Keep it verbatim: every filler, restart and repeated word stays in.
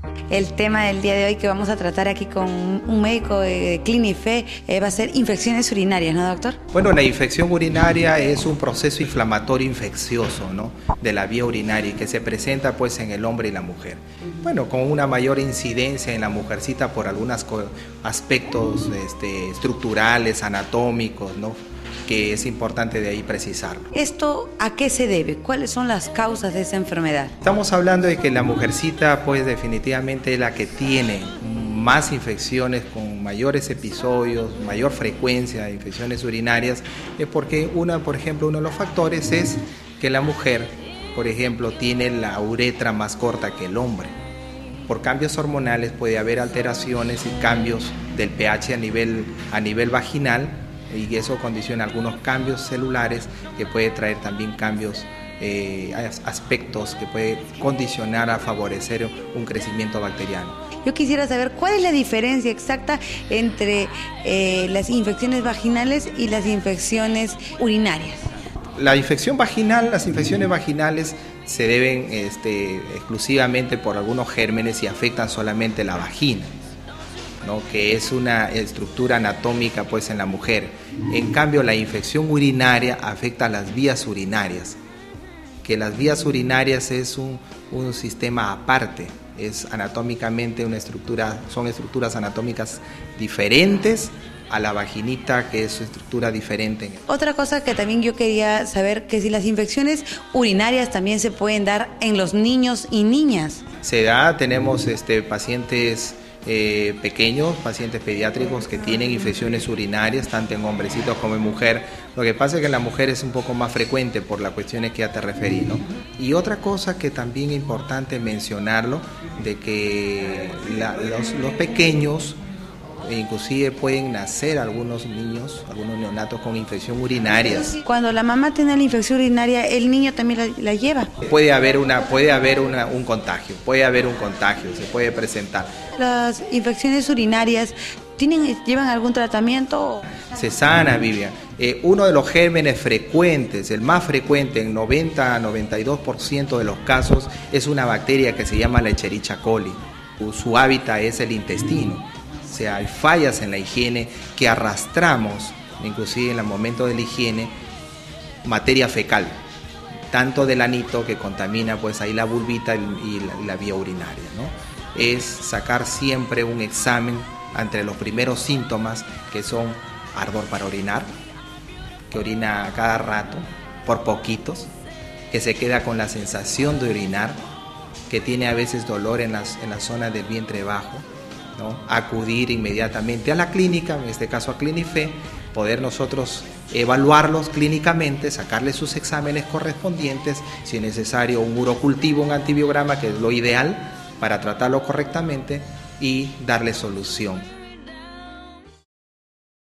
El tema del día de hoy que vamos a tratar aquí con un médico de Clinife eh, va a ser infecciones urinarias, ¿no, doctor? Bueno, la infección urinaria es un proceso inflamatorio infeccioso, ¿no?, de la vía urinaria y que se presenta pues en el hombre y la mujer. Bueno, con una mayor incidencia en la mujercita por algunos aspectos este, estructurales, anatómicos, ¿no?, que es importante de ahí precisarlo. ¿Esto a qué se debe? ¿Cuáles son las causas de esa enfermedad? Estamos hablando de que la mujercita pues definitivamente es la que tiene más infecciones con mayores episodios, mayor frecuencia de infecciones urinarias, es porque una, por ejemplo, uno de los factores es que la mujer, por ejemplo, tiene la uretra más corta que el hombre. Por cambios hormonales puede haber alteraciones y cambios del pH a nivel, a nivel vaginal, y eso condiciona algunos cambios celulares que puede traer también cambios, eh, aspectos que puede condicionar a favorecer un crecimiento bacteriano. Yo quisiera saber cuál es la diferencia exacta entre eh, las infecciones vaginales y las infecciones urinarias. La infección vaginal, las infecciones vaginales se deben este, exclusivamente por algunos gérmenes y afectan solamente la vagina, ¿no?, que es una estructura anatómica pues en la mujer. En cambio, la infección urinaria afecta a las vías urinarias, que las vías urinarias es un, un sistema aparte, es anatómicamente una estructura, son estructuras anatómicas diferentes a la vaginita, que es su estructura diferente. Otra cosa que también yo quería saber, que si las infecciones urinarias también se pueden dar en los niños y niñas. Se da, tenemos este, pacientes Eh, pequeños, pacientes pediátricos que tienen infecciones urinarias, tanto en hombrecitos como en mujer. Lo que pasa es que en la mujer es un poco más frecuente por las cuestiones que ya te referí, ¿no? Y otra cosa que también es importante mencionarlo, de que la, los, los pequeños, inclusive pueden nacer algunos niños, algunos neonatos con infección urinaria. Cuando la mamá tiene la infección urinaria, el niño también la, la lleva. Puede haber, una, puede haber una, un contagio, puede haber un contagio, se puede presentar. Las infecciones urinarias, ¿tienen, llevan algún tratamiento? Se sana, Vivian. Eh, uno de los gérmenes frecuentes, el más frecuente en noventa a noventa y dos por ciento de los casos, es una bacteria que se llama la Escherichia coli. Su hábitat es el intestino. O sea, hay fallas en la higiene que arrastramos, inclusive en el momento de la higiene, materia fecal, tanto del anito que contamina pues ahí la vulvita y la, y la vía urinaria, ¿no? Es sacar siempre un examen entre los primeros síntomas, que son ardor para orinar, que orina a cada rato, por poquitos, que se queda con la sensación de orinar, que tiene a veces dolor en, las, en la zona del vientre bajo, ¿no? Acudir inmediatamente a la clínica, en este caso a Clinife, poder nosotros evaluarlos clínicamente, sacarles sus exámenes correspondientes, si es necesario un urocultivo, un antibiograma, que es lo ideal para tratarlo correctamente y darle solución.